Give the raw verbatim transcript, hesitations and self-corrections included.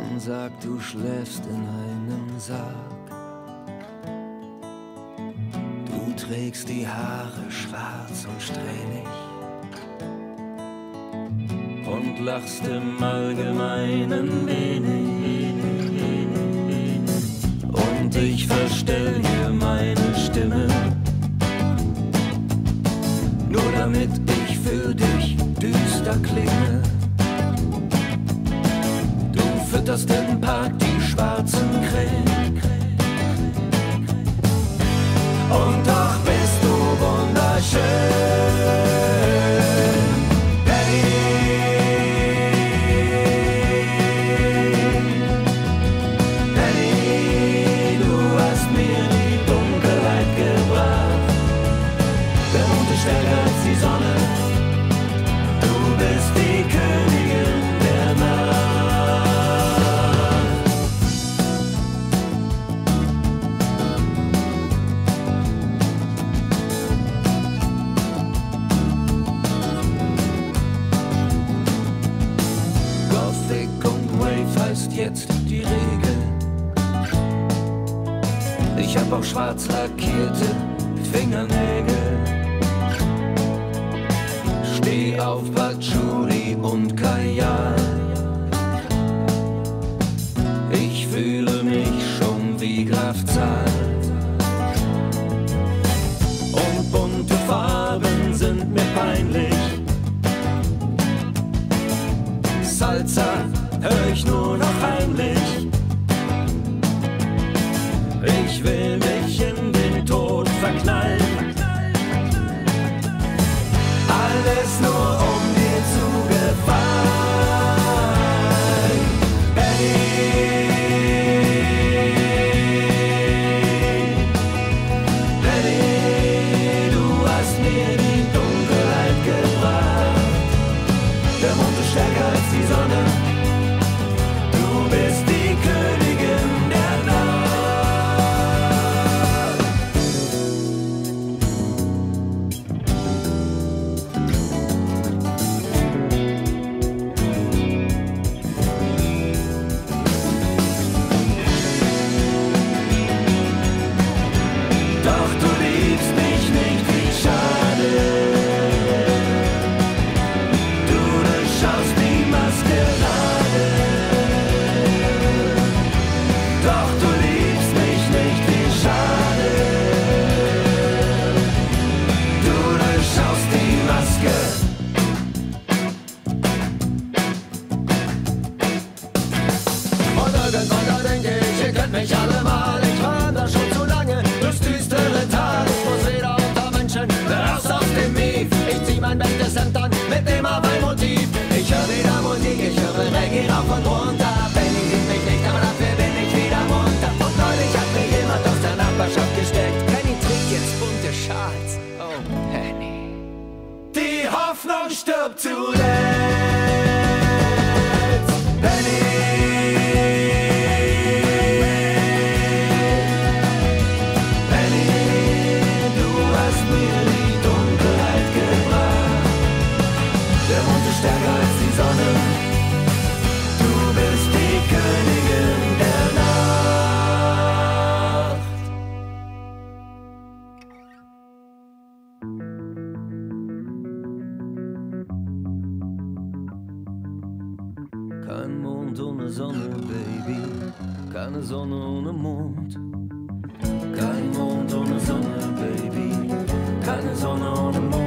Man sagt, du schläfst in einem Sarg. Du trägst die Haare schwarz und strähnig und lachst im Allgemeinen wenig. Und ich verstell hier meine Stimme, nur damit ich für dich düster klinge. Du fütterst im Park die schwarzen Krähen, und doch bist du wunderschön. Stärker als die Sonne, du bist die Königin der Nacht. Gothic und Wave heißt jetzt die Regel. Ich hab auch schwarz lackierte Fingernägel. Steh auf Patchouli und Kajal. Ich fühle mich schon wie Graf Zahl. Und bunte Farben sind mir peinlich. Salsa hör ich nur noch heimlich. Ich will mich in den Tod verknallen. Alles nur um dir zu gefallen, Benny. Benny, du hast mir die Dunkelheit gebracht. Der Mond ist stärker als die Sonne. Du bist die Königin der Nacht. Mich alle mal, ich war da schon zu lange durchs düstere Tal. Ich muss wieder unter Menschen, raus aus dem Mief. Ich zieh mein bestes Hemd an mit dem Hawaii-Motiv. Ich höre wieder Musik, ich höre Reggae rauf und runter. Benny sieht mich nicht, aber dafür bin ich wieder munter. Und neulich hat mir jemand aus der Nachbarschaft gesteckt: Benny trägt jetzt bunte Schals. Oh, Benny. Die Hoffnung stirbt zuletzt, Benny. Stärker als die Sonne, du bist die Königin der Nacht. Kein Mond ohne Sonne, Baby, keine Sonne ohne Mond. Kein Mond ohne Sonne, Baby, keine Sonne ohne Mond.